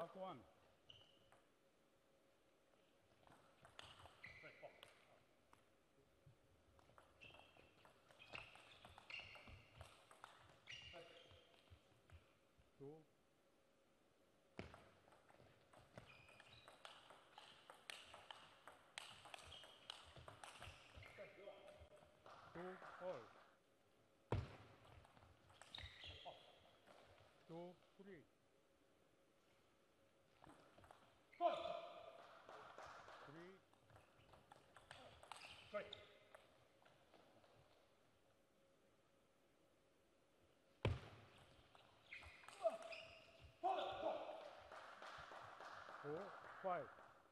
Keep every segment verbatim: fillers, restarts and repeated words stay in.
Last one. Two. Two, all. Two, three. Three. Four, five.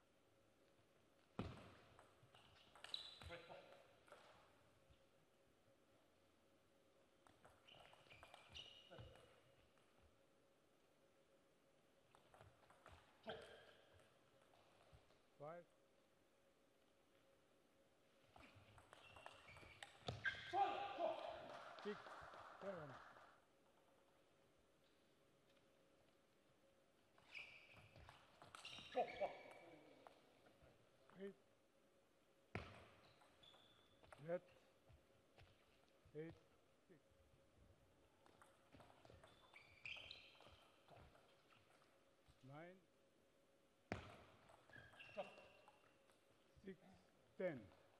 Five. Six, seven. Eight. Red. Eight, six. Nine. Six, ten.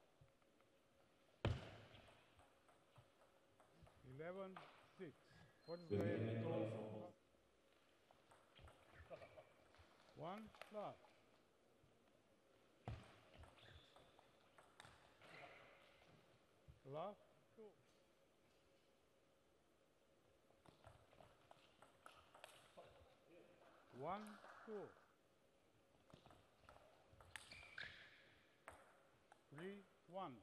Eleven, six. What is the total? One plus. Last two. One, two. Three, one.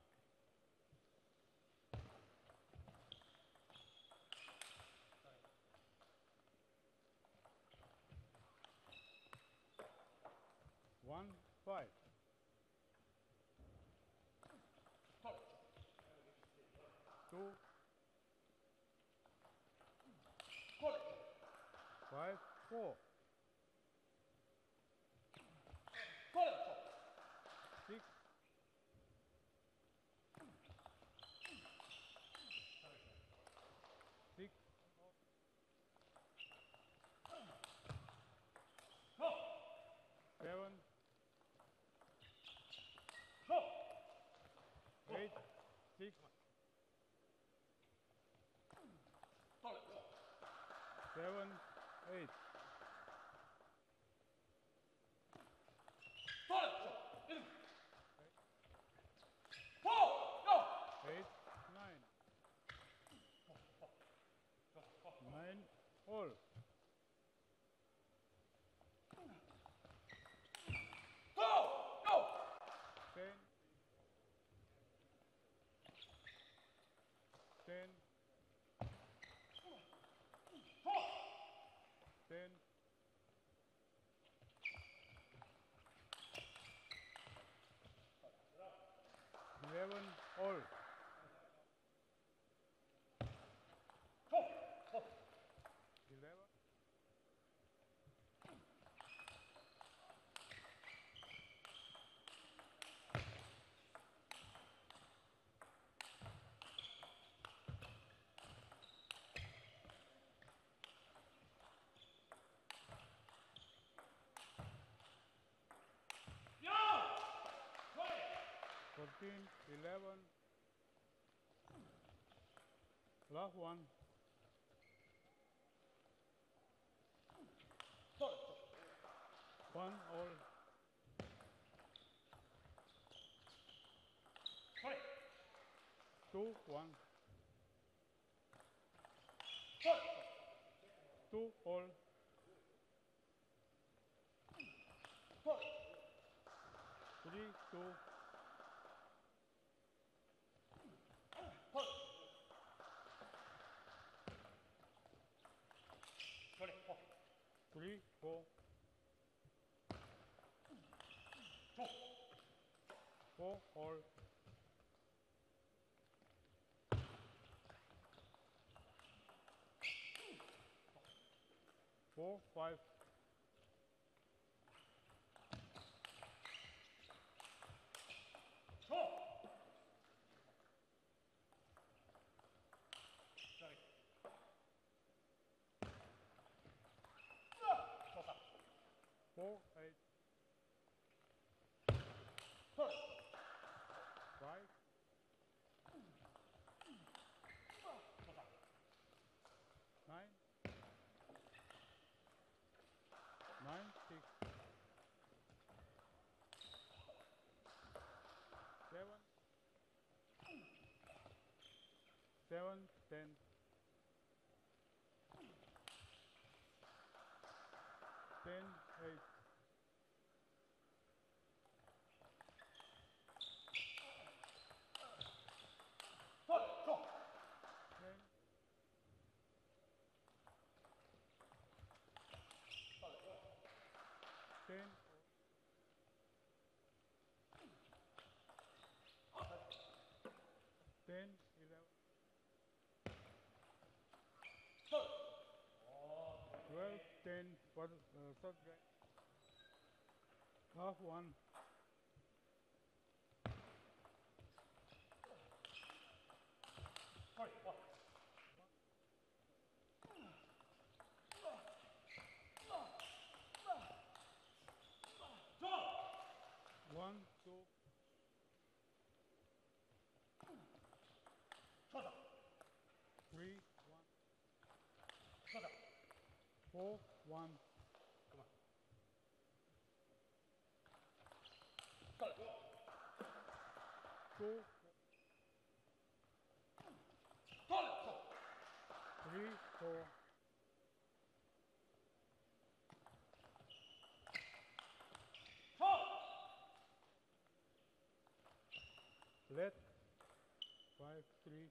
One, five. Two. Five, four. Six. Six. Seven. Eight. Six. Seven. Eight. Eight. Nine. Nine. All. Ten. Ten. Ten. Eleven. All. Eleven. Fourteen. Eleven. Last one. One all. Two, one. Two all. Three, two. Three, four. Four all. Four, five. eleven, ten. ten, eight. ten. ten. ten, eleven. twelve, ten. For uh, third grade. Half one. One, two. Three, one. Four, one. Two, three, four. Let. Five, three.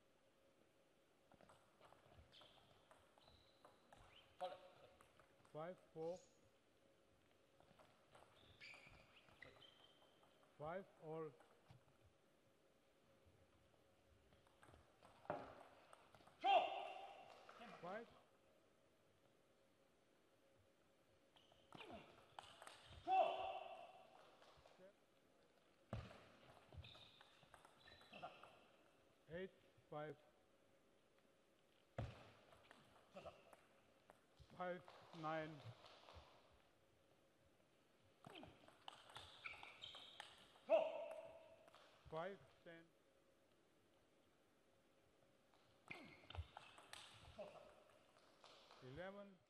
Five, four. Five, all. Five. Eight, five. Five, nine. Five, ten. Eleven.